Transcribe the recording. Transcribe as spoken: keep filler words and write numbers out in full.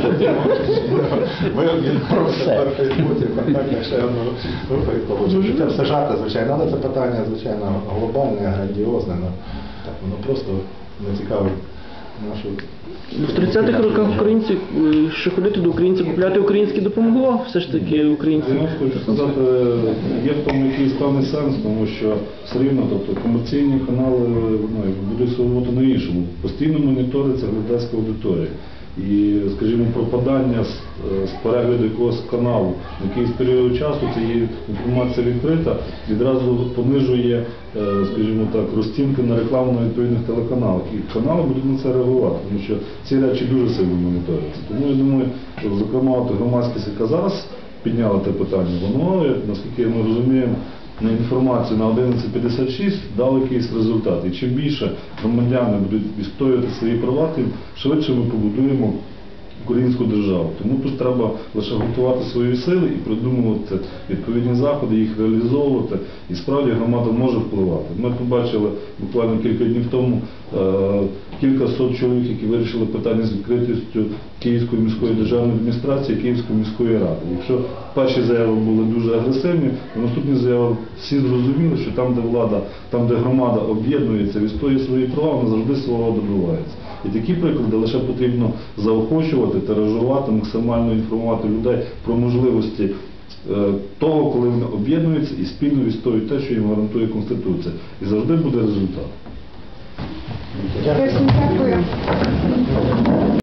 Ми об'єдналися в Фейсбуці, в контактах ще одну групу відповідь. Це все жарти, звичайно, але це питання, звичайно, глобальне, грандіозне. Воно просто не цікавить нашу... В тридцятих роках українці, що ходити до українців, купляти українське допомогло все ж таки українцям? Я хочу сказати, є в тому якийсь певний сенс, тому що все рівно, тобто комерційні канали ну, будуть свою роботу на іншому. Постійно моніториться глядацька аудиторія. І, скажімо, пропадання з, з перегляду якогось каналу на якийсь період часу, це є інформація відкрита, відразу понижує, скажімо так, розцінки на рекламу на відповідних телеканалах. І канали будуть на це реагувати, тому що ці речі дуже сильно моніторяться. Тому я думаю, що, зокрема, от громадськість, яка зараз підняла те питання, воно, наскільки ми розуміємо, на інформацію на одинадцять п'ятдесят шість дав якийсь результат. І чим більше громадяни будуть відстоювати свої права, тим швидше ми побудуємо українську державу. Тому тут треба лише готувати свої сили і придумувати відповідні заходи, їх реалізовувати. І справді громада може впливати. Ми побачили буквально кілька днів тому е кілька сот чоловік, які вирішили питання з відкритістю Київської міської державної адміністрації, Київської міської ради. Якщо перші заяви були дуже агресивні, то наступні заяви всі зрозуміли, що там, де влада, там, де громада об'єднується, відстоює свої права, вона завжди свого добивається. І такі приклади лише потрібно заохочувати, тиражувати, максимально інформувати людей про можливості того, коли вони об'єднуються і спільно відстоюють те, що їм гарантує Конституція. І завжди буде результат. Дякую.